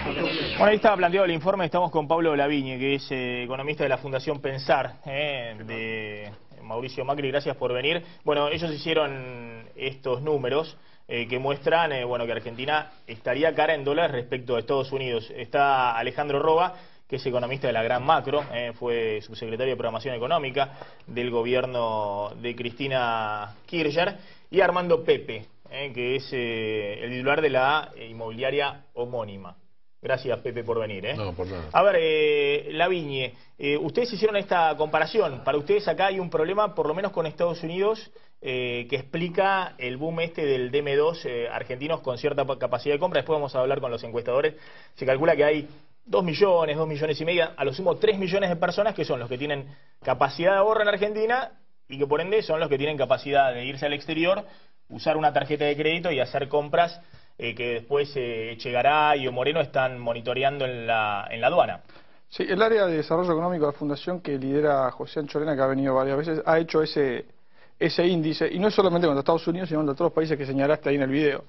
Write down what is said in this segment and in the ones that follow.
Bueno, ahí estaba planteado el informe. Estamos con Pablo Lavigne, que es economista de la Fundación Pensar, de Mauricio Macri. Gracias por venir. Bueno, ellos hicieron estos números que muestran bueno, que Argentina estaría cara en dólares respecto a Estados Unidos. Está Alejandro Roba, que es economista de la Gran Macro, fue subsecretario de Programación Económica del gobierno de Cristina Kirchner, y Armando Pepe, que es el titular de la inmobiliaria homónima. Gracias, Pepe, por venir. No, por nada. A ver, Lavigne, ustedes hicieron esta comparación. Para ustedes acá hay un problema, por lo menos con Estados Unidos, que explica el boom del DM2 argentinos con cierta capacidad de compra. Después vamos a hablar con los encuestadores. Se calcula que hay 2 millones, 2 millones y medio, a lo sumo 3 millones de personas que son los que tienen capacidad de ahorro en Argentina y que por ende son los que tienen capacidad de irse al exterior, usar una tarjeta de crédito y hacer compras que después Echegaray o Moreno están monitoreando en la aduana. Sí, el área de desarrollo económico de la Fundación, que lidera José Anchorena, que ha venido varias veces, ha hecho ese índice, y no es solamente contra Estados Unidos, sino contra todos los países que señalaste ahí en el video.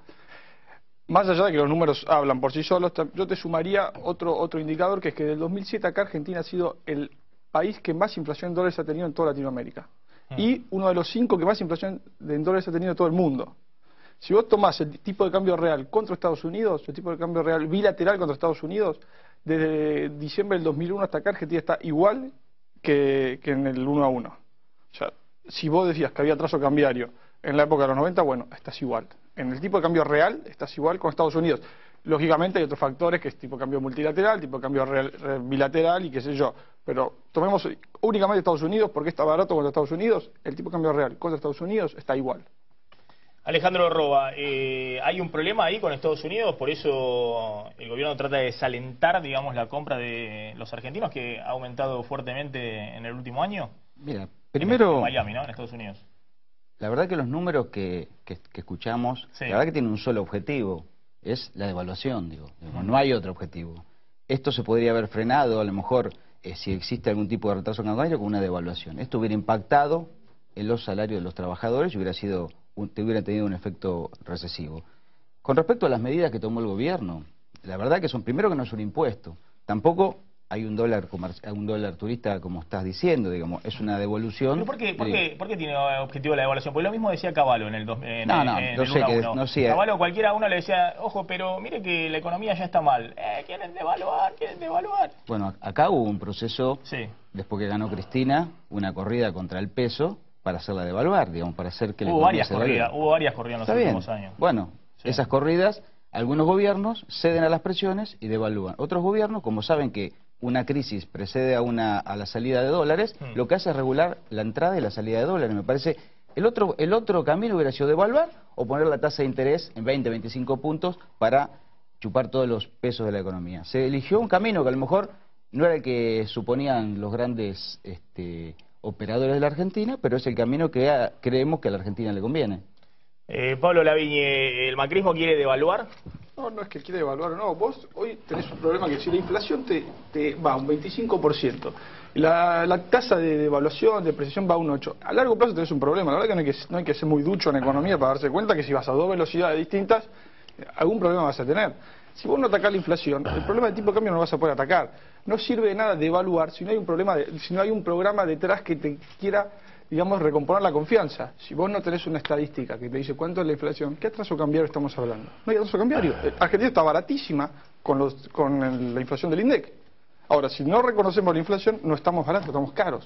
Más allá de que los números hablan por sí solos, yo te sumaría otro indicador, que es que del 2007 acá Argentina ha sido el país que más inflación en dólares ha tenido en toda Latinoamérica. Y uno de los 5 que más inflación en dólares ha tenido en todo el mundo. Si vos tomás el tipo de cambio real contra Estados Unidos, el tipo de cambio real bilateral contra Estados Unidos, desde diciembre del 2001 hasta acá Argentina está igual que en el 1 a 1. O sea, si vos decías que había atraso cambiario en la época de los 90, bueno, estás igual. En el tipo de cambio real estás igual con Estados Unidos. Lógicamente hay otros factores, que es tipo de cambio multilateral, tipo de cambio bilateral y qué sé yo. Pero tomemos únicamente Estados Unidos, porque está barato contra Estados Unidos. El tipo de cambio real contra Estados Unidos está igual. Alejandro Roba, ¿hay un problema ahí con Estados Unidos? Por eso el gobierno trata de desalentar, digamos, la compra de los argentinos, que ha aumentado fuertemente en el último año. Mira, primero... En Miami, ¿no? En Estados Unidos. La verdad que los números que escuchamos, sí, la verdad que tienen un solo objetivo, es la devaluación, digo. No hay otro objetivo. Esto se podría haber frenado, a lo mejor, si existe algún tipo de retraso cambiario, con una devaluación. Esto hubiera impactado en los salarios de los trabajadores y hubiera tenido un efecto recesivo. Con respecto a las medidas que tomó el gobierno, la verdad que son, primero, que no es un impuesto, tampoco hay un dólar turista, como estás diciendo, digamos, es una devolución. ¿Pero por qué tiene objetivo la devaluación? Porque lo mismo decía Cavallo en el 1 a 1. Cavallo, cualquiera uno le decía, ojo, pero mire que la economía ya está mal. Quieren devaluar. Bueno, acá hubo un proceso, sí, después que ganó Cristina, una corrida contra el peso para hacerla devaluar, digamos, para hacer que hubo varias corridas en los últimos años. Bueno, sí, esas corridas, algunos gobiernos ceden a las presiones y devalúan. Otros gobiernos, como saben que una crisis precede a la salida de dólares, lo que hace es regular la entrada y la salida de dólares. Me parece, el otro camino hubiera sido devaluar o poner la tasa de interés en 20, 25 puntos para chupar todos los pesos de la economía. Se eligió un camino que a lo mejor no era el que suponían los grandes operadores de la Argentina, pero es el camino que creemos que a la Argentina le conviene. Pablo Lavigne, ¿el macrismo quiere devaluar? No es que quiere devaluar o no. Vos hoy tenés un problema, que si la inflación te va a un 25%, la tasa de devaluación, de depreciación va a un 8%, a largo plazo tenés un problema. La verdad que no hay que ser muy ducho en economía para darse cuenta que si vas a 2 velocidades distintas, algún problema vas a tener. Si vos no atacás la inflación, el problema del tipo de cambio no lo vas a poder atacar. No sirve de nada devaluar si no hay un programa detrás que te quiera, digamos, recomponer la confianza. Si vos no tenés una estadística que te dice cuánto es la inflación, ¿qué atraso cambiario estamos hablando? No hay atraso cambiario. Argentina está baratísima con la inflación del INDEC. Ahora, si no reconocemos la inflación, no estamos baratos, estamos caros.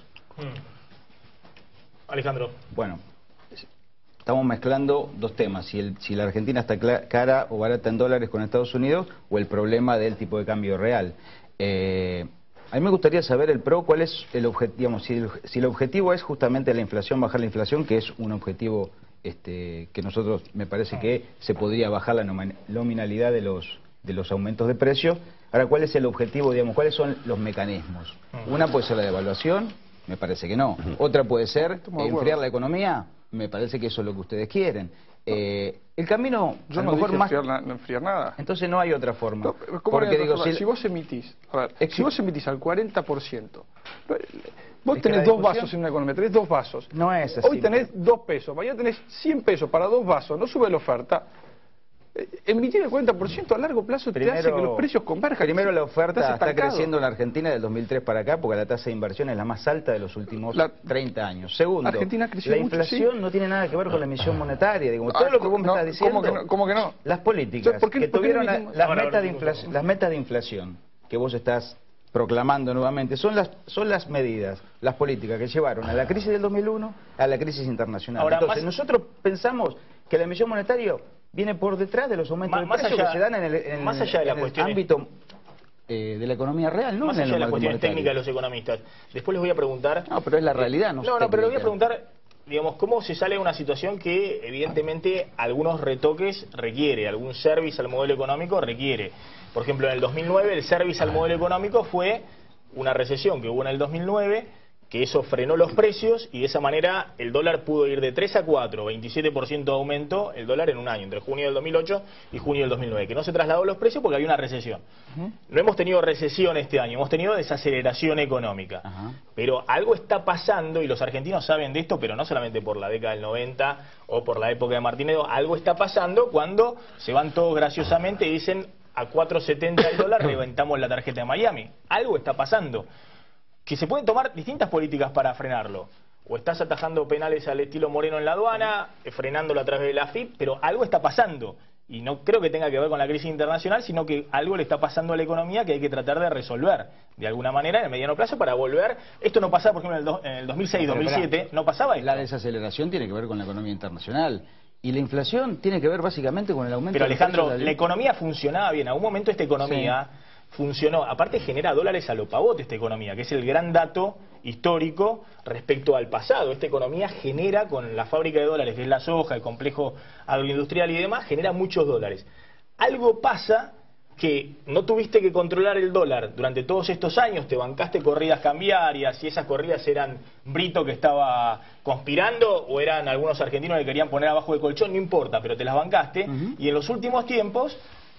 Alejandro. Bueno, estamos mezclando dos temas, si la Argentina está cara o barata en dólares con Estados Unidos, o el problema del tipo de cambio real. A mí me gustaría saber el PRO, cuál es el objetivo, digamos, si el objetivo es justamente la inflación, bajar la inflación, que es un objetivo que nosotros, me parece que se podría bajar la nominalidad de los aumentos de precios. Ahora, ¿cuál es el objetivo, digamos, cuáles son los mecanismos? Una puede ser la devaluación, me parece que no. Otra puede ser enfriar la economía, me parece que eso es lo que ustedes quieren. El camino, yo a no lo mejor dije no enfriar nada. Entonces no hay otra forma. No, porque digo, si vos emitís, si vos emitís al 40%, vos tenés 2 vasos en una economía, tenés 2 vasos. No es así. Hoy tenés 2 pesos, mañana tenés 100 pesos para 2 vasos, no sube la oferta. emitir el 40% a largo plazo te hace que los precios converjan. Primero, la oferta está creciendo en la Argentina del 2003 para acá, porque la tasa de inversión es la más alta de los últimos 30 años. Segundo, Argentina creció la mucho, inflación no tiene nada que ver con la emisión monetaria. Digo, todo lo que vos me estás diciendo... ¿Cómo que no? Las políticas que tuvieron las metas de inflación que vos estás proclamando nuevamente, son las medidas, las políticas que llevaron a la crisis del 2001, a la crisis internacional. Ahora, entonces, nosotros pensamos que la emisión monetaria viene por detrás de los aumentos de precios que se dan en el ámbito de la economía real, no más allá de las cuestiones técnicas de los economistas. Después les voy a preguntar... No, pero es la realidad, no pero les voy a preguntar, digamos, cómo se sale de una situación que evidentemente algunos retoques requiere, algún service al modelo económico requiere. Por ejemplo, en el 2009 el service al modelo económico fue una recesión que hubo en el 2009, que eso frenó los precios y de esa manera el dólar pudo ir de 3 a 4, 27% de aumento el dólar en un año, entre junio del 2008 y junio del 2009, que no se trasladó los precios porque había una recesión. No hemos tenido recesión este año, hemos tenido desaceleración económica. Pero algo está pasando, y los argentinos saben de esto, pero no solamente por la década del 90 o por la época de Martínez, algo está pasando cuando se van todos graciosamente y dicen a 4.70 el dólar reventamos la tarjeta de Miami. Algo está pasando. Que se pueden tomar distintas políticas para frenarlo. O estás atajando penales al estilo Moreno en la aduana, frenándolo a través de la AFIP, pero algo está pasando. Y no creo que tenga que ver con la crisis internacional, sino que algo le está pasando a la economía que hay que tratar de resolver de alguna manera en el mediano plazo para volver. Esto no pasaba, por ejemplo, en el 2006-2007, no pasaba esto. La desaceleración tiene que ver con la economía internacional. Y la inflación tiene que ver básicamente con el aumento pero, de los Alejandro, precios de la economía funcionaba bien. A un momento esta economía funcionó. Aparte genera dólares a lo pavote esta economía, que es el gran dato histórico respecto al pasado. Esta economía genera, con la fábrica de dólares, que es la soja, el complejo agroindustrial y demás, genera muchos dólares. Algo pasa que no tuviste que controlar el dólar durante todos estos años, te bancaste corridas cambiarias, y esas corridas eran Brito que estaba conspirando o eran algunos argentinos que querían poner abajo del colchón, no importa, pero te las bancaste, y en los últimos tiempos,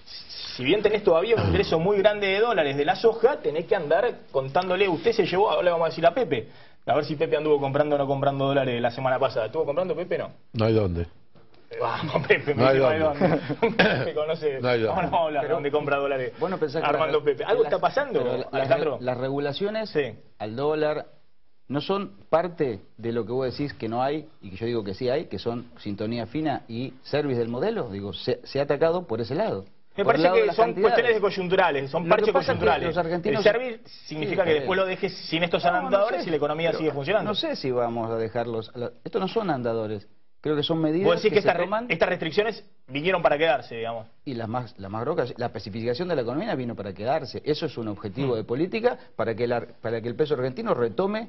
si bien tenés todavía un ingreso muy grande de dólares de la soja, tenés que andar contándole, usted se llevó, ahora le vamos a decir a Pepe, a ver si Pepe anduvo comprando o no comprando dólares la semana pasada. ¿Estuvo comprando Pepe? No. No hay dónde. Vamos, Pepe, no hay dónde. Me conoce. No hay dónde. Vamos a hablar de dónde compra dólares. Bueno, pensás que Armando Pepe. ¿Algo está pasando, Alejandro? Las regulaciones al dólar no son parte de lo que vos decís que no hay, y que yo digo que sí hay, que son sintonía fina y service del modelo. Digo, se ha atacado por ese lado. Me parece que son cuestiones coyunturales, son parches coyunturales. El service significa que después lo dejes sin estos andadores y la economía sigue funcionando. No sé si vamos a dejarlos. Estos no son andadores. Creo que son medidas ¿Vos decís que se toman? Estas restricciones vinieron para quedarse, digamos. Y las más grocas, la especificación de la economía vino para quedarse. Eso es un objetivo de política para que el peso argentino retome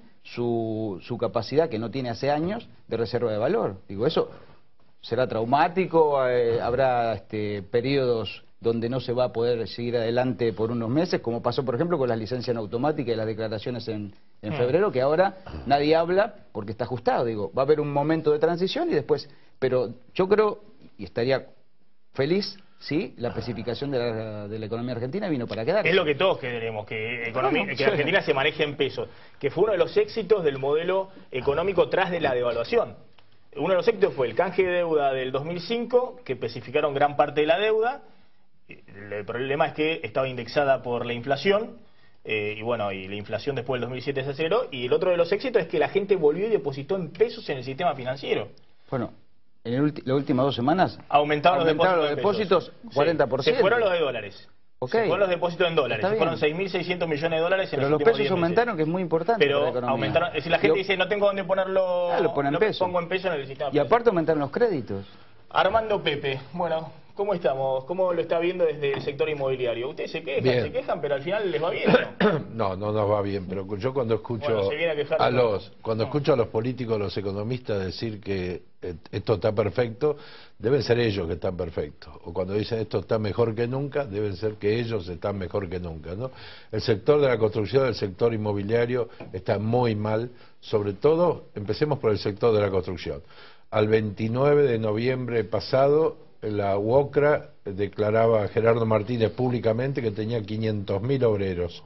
su capacidad, que no tiene hace años, de reserva de valor. Digo, eso será traumático, habrá periodos donde no se va a poder seguir adelante por unos meses, como pasó, por ejemplo, con las licencias en automática y las declaraciones en febrero, que ahora nadie habla porque está ajustado. Digo, va a haber un momento de transición y después... Pero yo creo, y estaría feliz, sí, la especificación de la economía argentina vino para quedarse. Es lo que todos queremos, que Argentina se maneje en pesos, que fue uno de los éxitos del modelo económico tras de la devaluación. Uno de los éxitos fue el canje de deuda del 2005, que especificaron gran parte de la deuda. El problema es que estaba indexada por la inflación, y bueno, y la inflación después del 2007 se aceleró, y el otro de los éxitos es que la gente volvió y depositó en pesos en el sistema financiero. Bueno, en las últimas 2 semanas aumentaron los depósitos 40%. Se fueron los de dólares. Okay. Se fueron los depósitos en dólares. Se fueron 6.600 millones de dólares en pero los pesos aumentaron, que es muy importante. Pero para la economía. Aumentaron. Es decir, la gente dice, no tengo dónde ponerlo. Lo ponen en pesos. Pongo en pesos en el sistema. Y aparte aumentaron los créditos. Armando Pepe, bueno, ¿cómo estamos? ¿Cómo lo está viendo desde el sector inmobiliario? Ustedes se quejan, pero al final les va bien, ¿no? No nos va bien, pero yo cuando escucho escucho a los políticos, a los economistas decir que esto está perfecto, deben ser ellos que están perfectos. O cuando dicen esto está mejor que nunca, deben ser que ellos están mejor que nunca, ¿no? El sector de la construcción, el sector inmobiliario está muy mal, sobre todo, empecemos por el sector de la construcción. Al 29 de noviembre pasado, la UOCRA declaraba a Gerardo Martínez públicamente que tenía 500.000 obreros.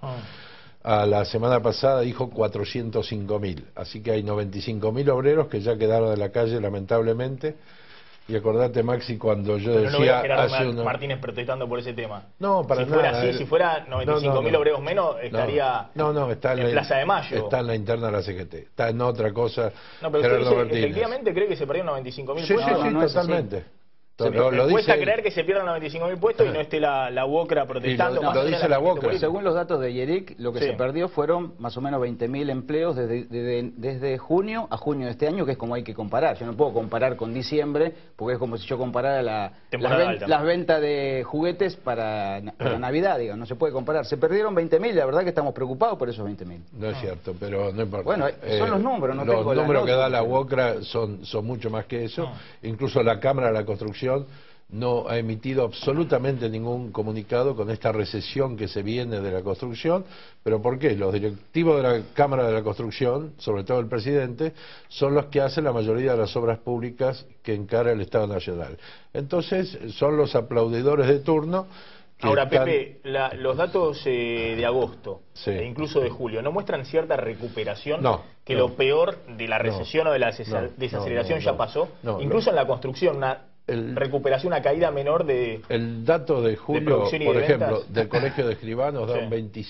A la semana pasada dijo 405.000. Así que hay 95.000 obreros que ya quedaron en la calle, lamentablemente. Y acordate, Maxi, cuando yo pero decía... no Gerardo Martínez protestando por ese tema. No, para si fuera nada. Así, si fuera 95.000 obreros menos, estaría está en Plaza de Mayo. Está en la interna de la CGT. Está en otra cosa. No, pero usted dice, efectivamente cree que se perdieron 95.000 puestos. Sí, totalmente. Lo cuesta creer que se pierdan 95.000 puestos y no esté la UOCRA protestando. Lo dice la UOCRA. Según los datos de IERIC, lo que se perdió fueron más o menos 20.000 empleos desde junio a junio de este año, que es como hay que comparar. Yo no puedo comparar con diciembre, porque es como si yo comparara las ventas de juguetes para Navidad, digo, no se puede comparar. Se perdieron 20.000, la verdad que estamos preocupados por esos 20.000. No es cierto, pero no importa. Bueno, son los números, no tengo los números que da la UOCRA son mucho más que eso. Incluso la Cámara de la Construcción no ha emitido absolutamente ningún comunicado con esta recesión que se viene de la construcción. ¿Pero por qué? Los directivos de la Cámara de la Construcción, sobre todo el presidente, son los que hacen la mayoría de las obras públicas que encara el Estado Nacional. Entonces, son los aplaudidores de turno. Ahora, Pepe, los datos de agosto e incluso de julio, ¿no muestran cierta recuperación? Que lo peor de la recesión o de la desaceleración ya pasó. Incluso en la construcción, una recuperación, una caída menor de... El dato de julio, por ejemplo, del Colegio de Escribanos da un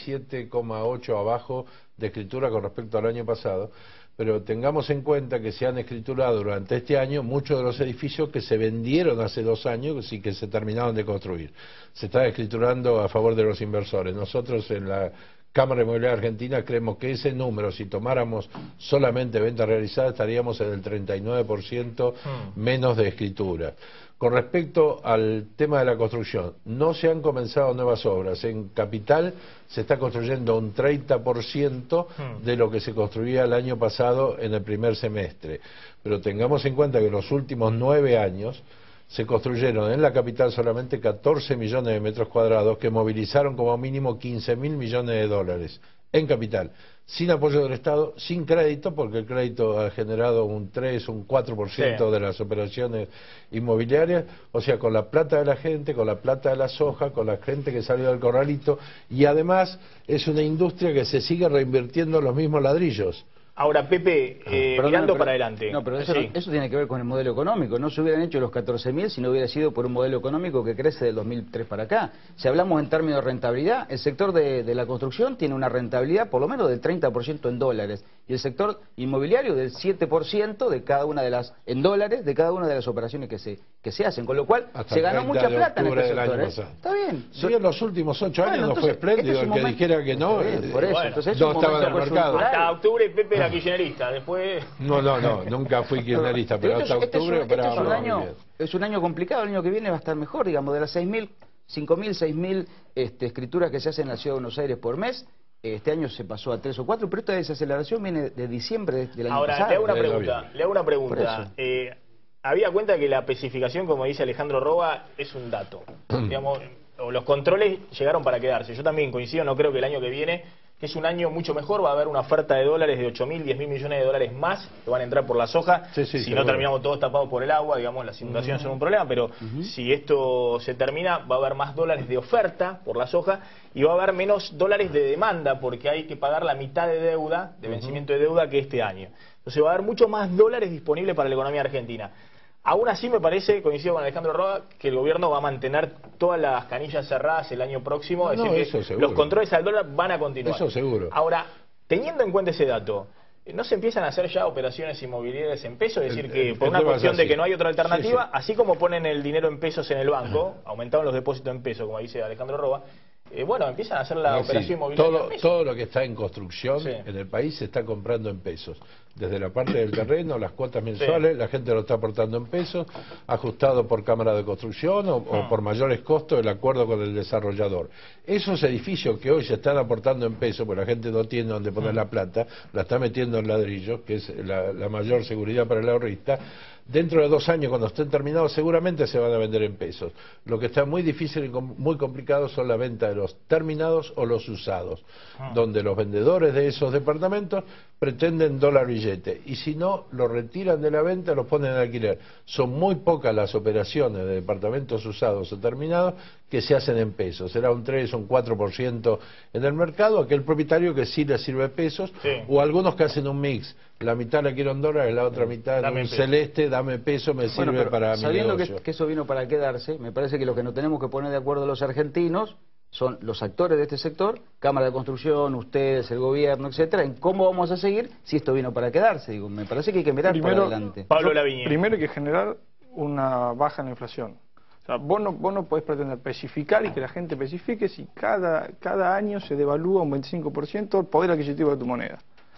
27,8 abajo de escritura con respecto al año pasado. Pero tengamos en cuenta que se han escriturado durante este año muchos de los edificios que se vendieron hace 2 años y que se terminaron de construir. Se está escriturando a favor de los inversores. Nosotros en la Cámara Inmobiliaria Argentina creemos que ese número, si tomáramos solamente ventas realizadas, estaríamos en el 39% menos de escritura. Con respecto al tema de la construcción, no se han comenzado nuevas obras. En Capital se está construyendo un 30% de lo que se construía el año pasado en el primer semestre. Pero tengamos en cuenta que en los últimos 9 años se construyeron en la capital solamente 14 millones de metros cuadrados que movilizaron como mínimo 15.000 millones de dólares en capital, sin apoyo del Estado, sin crédito, porque el crédito ha generado un 3, un 4% de las operaciones inmobiliarias, o sea, con la plata de la gente, con la plata de la soja, con la gente que salió del corralito, y además es una industria que se sigue reinvirtiendo en los mismos ladrillos. Ahora, Pepe, mirando para adelante. No, pero eso tiene que ver con el modelo económico. No se hubieran hecho los 14.000 si no hubiera sido por un modelo económico que crece del 2003 para acá. Si hablamos en términos de rentabilidad, el sector de la construcción tiene una rentabilidad por lo menos del 30% en dólares y el sector inmobiliario del 7% de cada una de las en dólares de cada una de las operaciones que se hacen, con lo cual se ganó mucha plata en este sector. Está bien. Sí, en los últimos 8 años no fue espléndido. El que dijera que no, por eso, entonces no estaba en el mercado. Hasta octubre, Pepe era kirchnerista, después... No, nunca fui kirchnerista, pero hasta octubre es un año complicado. El año que viene va a estar mejor, digamos, de las 5.000, 6.000 escrituras que se hacen en la Ciudad de Buenos Aires por mes. Este año se pasó a 3 o 4, pero esta desaceleración viene de diciembre del año pasado. Ahora, le hago una pregunta. Había cuenta que la especificación, como dice Alejandro Roa, es un dato. Digamos, los controles llegaron para quedarse. Yo también coincido, no creo que el año que viene, que es un año mucho mejor, va a haber una oferta de dólares de 8.000, 10.000 millones de dólares más que van a entrar por la soja. Si no terminamos todos tapados por el agua, digamos, las inundaciones son un problema, pero si esto se termina, va a haber más dólares de oferta por la soja y va a haber menos dólares de demanda porque hay que pagar la mitad de deuda, de vencimiento de deuda que este año. Entonces va a haber mucho más dólares disponibles para la economía argentina. Aún así me parece, coincido con Alejandro Roa, que el gobierno va a mantener todas las canillas cerradas el año próximo, es decir, que los controles al dólar van a continuar. Eso seguro. Ahora, teniendo en cuenta ese dato, ¿no se empiezan a hacer ya operaciones inmobiliarias en pesos? Es decir, que por una cuestión de que no hay otra alternativa, así como ponen el dinero en pesos en el banco, aumentaron los depósitos en pesos, como dice Alejandro Roa, bueno, empiezan a hacer la operación inmobiliaria en pesos. Todo lo que está en construcción en el país se está comprando en pesos. Desde la parte del terreno, las cuotas mensuales, la gente lo está aportando en pesos, ajustado por Cámara de Construcción o por mayores costos el acuerdo con el desarrollador. Esos edificios que hoy se están aportando en pesos, porque la gente no tiene donde poner la plata, la está metiendo en ladrillos, que es la mayor seguridad para el ahorrista. Dentro de 2 años, cuando estén terminados, seguramente se van a vender en pesos. Lo que está muy difícil y muy complicado son la venta de los terminados o los usados, donde los vendedores de esos departamentos pretenden dólar billete, y si no, lo retiran de la venta, los ponen en alquiler. Son muy pocas las operaciones de departamentos usados o terminados que se hacen en pesos. Será un 3 o un 4% en el mercado, aquel propietario que sí le sirve pesos, o algunos que hacen un mix. La mitad la quiero en dólares, la otra mitad en un celeste, dame peso, me sirve para mi negocio. Sabiendo que eso vino para quedarse, me parece que lo que nos tenemos que poner de acuerdo los argentinos son los actores de este sector, Cámara de Construcción, ustedes, el gobierno, etcétera, en cómo vamos a seguir si esto vino para quedarse. Digo, me parece que hay que mirar para adelante. Pablo Lavigne. Primero hay que generar una baja en la inflación. O sea, vos no podés pretender especificar y que la gente especifique si cada año se devalúa un 25% el poder adquisitivo de tu moneda.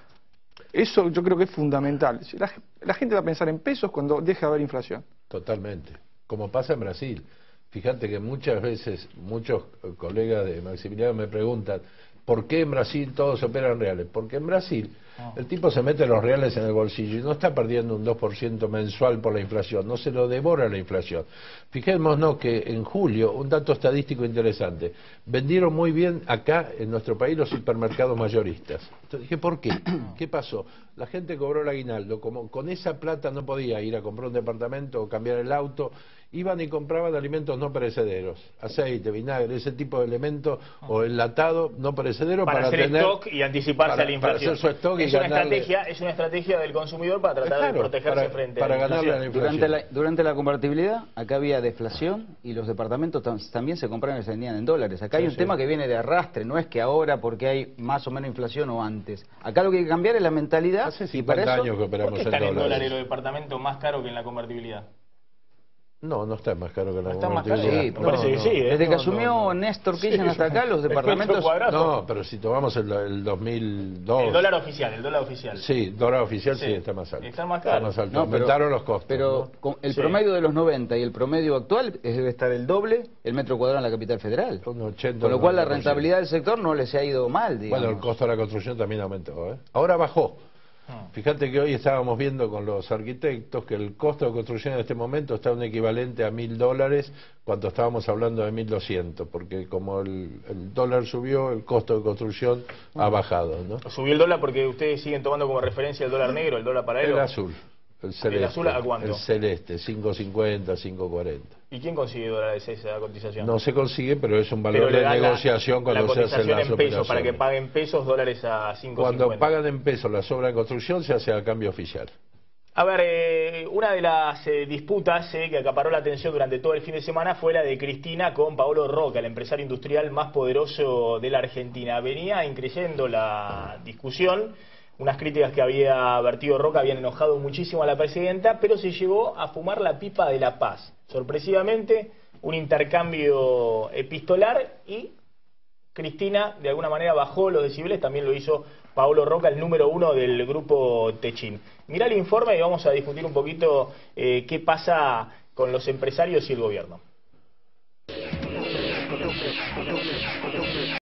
Eso yo creo que es fundamental. Si la gente va a pensar en pesos cuando deje de haber inflación. Totalmente. Como pasa en Brasil. Fíjate que muchas veces muchos colegas de Maximiliano me preguntan ¿por qué en Brasil todos operan en reales? Porque en Brasil el tipo se mete los reales en el bolsillo y no está perdiendo un 2% mensual por la inflación, no se lo devora la inflación. Fijémonos que en julio, un dato estadístico interesante, vendieron muy bien acá en nuestro país los supermercados mayoristas. Entonces dije, ¿por qué? ¿Qué pasó? La gente cobró el aguinaldo, como con esa plata no podía ir a comprar un departamento o cambiar el auto, iban y compraban alimentos no perecederos, aceite, vinagre, ese tipo de elementos, o enlatado no perecedero para hacer tener stock y anticiparse a la inflación. Para hacer su stock y es una estrategia del consumidor para tratar de protegerse frente a la inflación. Durante la convertibilidad, acá había deflación y los departamentos también se compraban y se vendían en dólares. Acá hay un tema que viene de arrastre, no es que ahora porque hay más o menos inflación o antes. Acá lo que hay que cambiar es la mentalidad. Hace 50 años que operamos en dólares. ¿Por qué están en dólares los departamentos más caros que en la convertibilidad? No, no está más caro que la convertibilidad. Sí, me parece que sí. Desde que asumió Néstor Kirchner hasta acá, los departamentos... No, pero si tomamos el 2002... El dólar oficial. Sí, dólar oficial sí está más alto. Está más caro. Está más alto. Aumentaron los costos. Pero el promedio de los 90 y el promedio actual debe estar el doble el metro cuadrado en la capital federal. Con lo cual la rentabilidad del sector no les ha ido mal, digamos. Bueno, el costo de la construcción también aumentó, ¿eh? Ahora bajó. Fíjate que hoy estábamos viendo con los arquitectos que el costo de construcción en este momento está un equivalente a $1.000 cuando estábamos hablando de 1.200, porque como el dólar subió, el costo de construcción ha bajado, ¿no? Subió el dólar porque ustedes siguen tomando como referencia el dólar negro, el dólar paralelo. El azul. El celeste. ¿El azul a cuánto? El celeste, 5.50, 5.40. ¿Y quién consigue dólares esa cotización? No se consigue, pero es un valor de negociación cuando se hacen las operaciones. Para que paguen pesos, dólares a 5.50. Cuando pagan en pesos la obra de construcción se hace a cambio oficial. A ver, una de las disputas que acaparó la atención durante todo el fin de semana fue la de Cristina con Paolo Roca, el empresario industrial más poderoso de la Argentina. Venía increyendo la discusión. Unas críticas que había vertido Roca habían enojado muchísimo a la presidenta, pero se llegó a fumar la pipa de la paz. Sorpresivamente, un intercambio epistolar y Cristina de alguna manera bajó los decibeles, también lo hizo Paolo Roca, el número 1 del grupo Techin. Mirá el informe y vamos a discutir un poquito qué pasa con los empresarios y el gobierno.